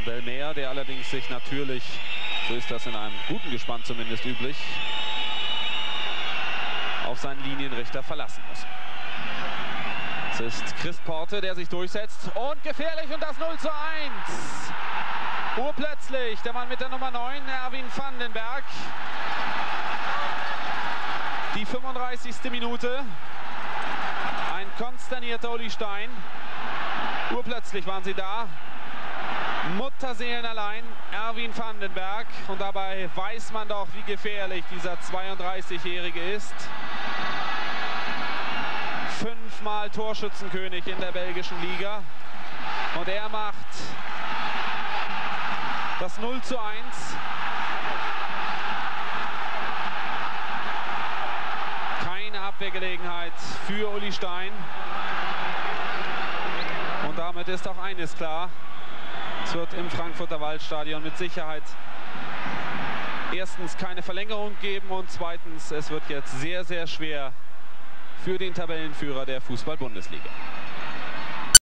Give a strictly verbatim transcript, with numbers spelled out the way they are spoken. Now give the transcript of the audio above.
Leon Delmer, der allerdings sich natürlich, so ist das in einem guten Gespann zumindest üblich, auf seinen Linienrichter verlassen muss. Es ist Chris Porte, der sich durchsetzt und gefährlich und das null zu eins. Urplötzlich der Mann mit der Nummer neun, Erwin Vandenberg. Die fünfunddreißigste Minute. Ein konsternierter Uli Stein. Urplötzlich waren sie da. Mutterseelen allein, Erwin Vandenberg. Und dabei weiß man doch, wie gefährlich dieser zweiunddreißigjährige ist. Fünfmal Torschützenkönig in der belgischen Liga. Und er macht das null zu eins. Keine Abwehrgelegenheit für Uli Stein. Und damit ist auch eines klar. Es wird im Frankfurter Waldstadion mit Sicherheit erstens keine Verlängerung geben und zweitens, es wird jetzt sehr, sehr schwer für den Tabellenführer der Fußball-Bundesliga.